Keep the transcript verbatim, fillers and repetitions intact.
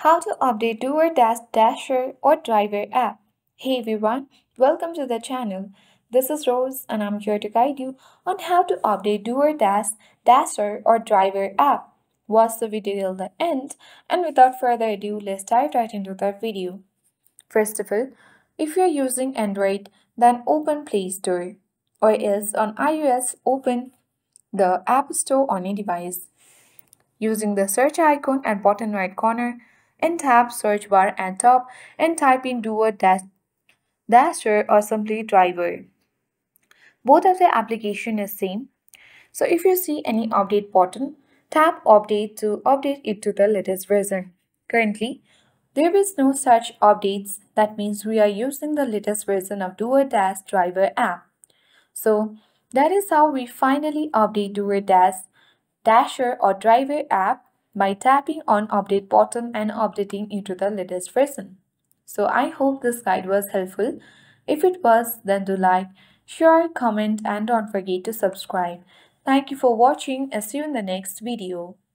How to update DoorDash Dasher or Driver app. Hey everyone, welcome to the channel. This is Rose and I'm here to guide you on how to update DoorDash Dasher or Driver app. Watch the video till the end, and without further ado, let's dive right into the video. First of all, if you're using Android, then open Play Store, or else on iOS, open the App Store on your device. Using the search icon at bottom right corner, and tap search bar at top and type in Duo dash, Dasher or simply Driver. Both of the application is same. So if you see any update button, tap update to update it to the latest version. Currently, there is no such updates. That means we are using the latest version of DoorDash Driver app. So that is how we finally update DoorDash Dasher or Driver app by tapping on update button and updating it to the latest version. So I hope this guide was helpful. If it was, then do like, share, comment and don't forget to subscribe. Thank you for watching and see you in the next video.